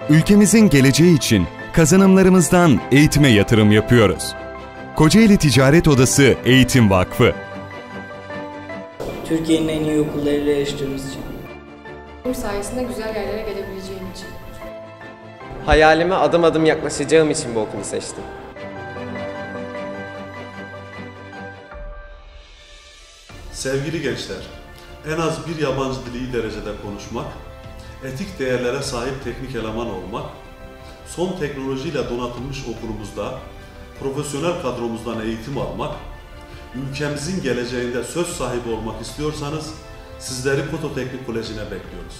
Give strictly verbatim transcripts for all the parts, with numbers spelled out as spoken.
Ülkemizin geleceği için kazanımlarımızdan eğitime yatırım yapıyoruz. Kocaeli Ticaret Odası Eğitim Vakfı. Türkiye'nin en iyi okullarıyla yarıştığımız için. Benim sayesinde güzel yerlere gelebileceğim için. Hayalime adım adım yaklaşacağım için bu okulu seçtim. Sevgili gençler, en az bir yabancı dili iyi derecede konuşmak, etik değerlere sahip teknik eleman olmak, son teknolojiyle donatılmış okulumuzda profesyonel kadromuzdan eğitim almak, ülkemizin geleceğinde söz sahibi olmak istiyorsanız sizleri Koto Teknik Koleji'ne bekliyoruz.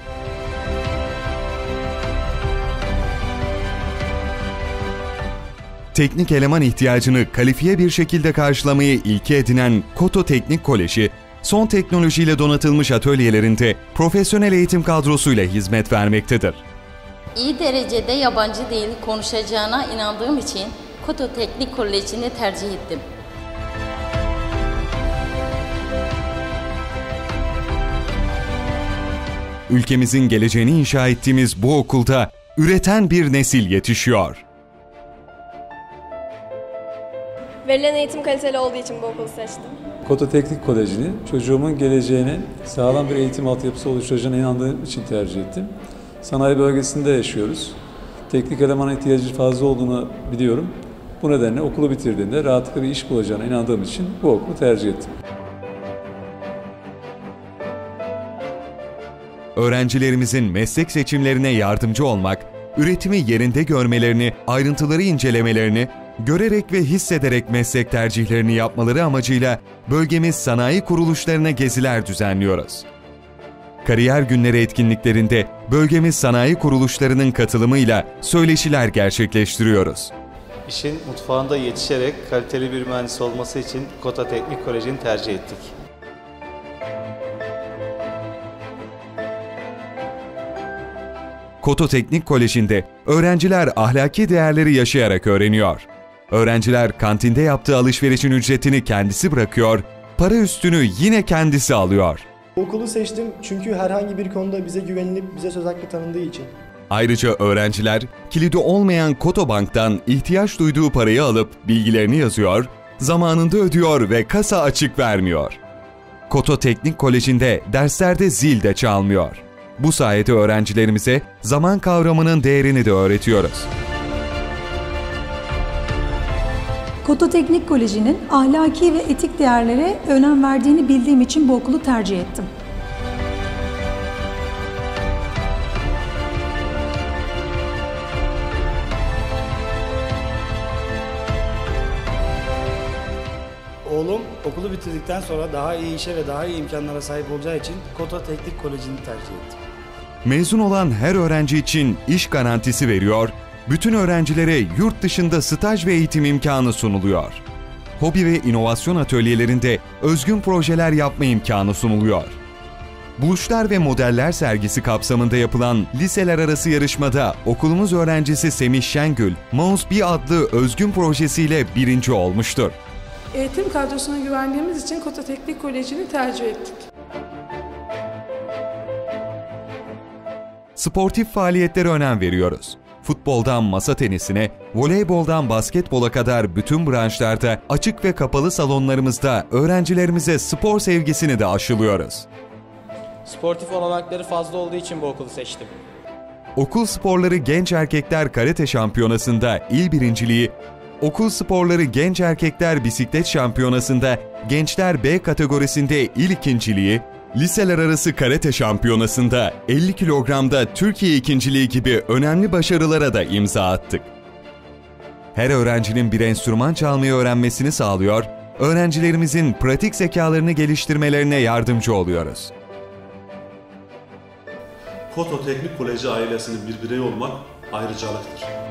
Teknik eleman ihtiyacını kalifiye bir şekilde karşılamayı ilke edinen Koto Teknik Koleji, son teknolojiyle donatılmış atölyelerinde profesyonel eğitim kadrosuyla hizmet vermektedir. İyi derecede yabancı dil konuşacağına inandığım için Koto Teknik Koleji'ni tercih ettim. Ülkemizin geleceğini inşa ettiğimiz bu okulda üreten bir nesil yetişiyor. Verilen eğitim kaliteli olduğu için bu okulu seçtim. Koto Teknik Koleji'ni çocuğumun geleceğine sağlam bir eğitim altyapısı oluşturacağına inandığım için tercih ettim. Sanayi bölgesinde yaşıyoruz. Teknik elemana ihtiyacı fazla olduğunu biliyorum. Bu nedenle okulu bitirdiğinde rahatlıkla bir iş bulacağına inandığım için bu okulu tercih ettim. Öğrencilerimizin meslek seçimlerine yardımcı olmak, üretimi yerinde görmelerini, ayrıntıları incelemelerini, görerek ve hissederek meslek tercihlerini yapmaları amacıyla bölgemiz sanayi kuruluşlarına geziler düzenliyoruz. Kariyer günleri etkinliklerinde bölgemiz sanayi kuruluşlarının katılımıyla söyleşiler gerçekleştiriyoruz. İşin mutfağında yetişerek kaliteli bir mühendis olması için Koto Teknik Koleji'ni tercih ettik. Koto Teknik Koleji'nde öğrenciler ahlaki değerleri yaşayarak öğreniyor. Öğrenciler kantinde yaptığı alışverişin ücretini kendisi bırakıyor, para üstünü yine kendisi alıyor. Okulu seçtim çünkü herhangi bir konuda bize güvenilip bize söz hakkı tanındığı için. Ayrıca öğrenciler kilidi olmayan Koto Bank'tan ihtiyaç duyduğu parayı alıp bilgilerini yazıyor, zamanında ödüyor ve kasa açık vermiyor. Koto Teknik Koleji'nde derslerde zil de çalmıyor. Bu sayede öğrencilerimize zaman kavramının değerini de öğretiyoruz. Koto Teknik Koleji'nin ahlaki ve etik değerlere önem verdiğini bildiğim için bu okulu tercih ettim. Oğlum okulu bitirdikten sonra daha iyi işe ve daha iyi imkanlara sahip olacağı için Koto Teknik Koleji'ni tercih ettim. Mezun olan her öğrenci için iş garantisi veriyor, bütün öğrencilere yurt dışında staj ve eğitim imkanı sunuluyor. Hobi ve inovasyon atölyelerinde özgün projeler yapma imkanı sunuluyor. Buluşlar ve Modeller sergisi kapsamında yapılan liseler arası yarışmada okulumuz öğrencisi Semih Şengül, Mouse B adlı özgün projesiyle birinci olmuştur. Eğitim kadrosuna güvendiğimiz için Koto Teknik Koleji'ni tercih ettik. Sportif faaliyetlere önem veriyoruz. Futboldan masa tenisine, voleyboldan basketbola kadar bütün branşlarda açık ve kapalı salonlarımızda öğrencilerimize spor sevgisini de aşılıyoruz. Sportif olanakları fazla olduğu için bu okulu seçtim. Okul sporları genç erkekler karate şampiyonasında il birinciliği, okul sporları genç erkekler bisiklet şampiyonasında gençler B kategorisinde il ikinciliği, liseler arası karate şampiyonasında elli kilogramda Türkiye ikinciliği gibi önemli başarılara da imza attık. Her öğrencinin bir enstrüman çalmayı öğrenmesini sağlıyor, öğrencilerimizin pratik zekalarını geliştirmelerine yardımcı oluyoruz. Koto Teknik Koleji ailesinin bir bireyi olmak ayrıcalıktır.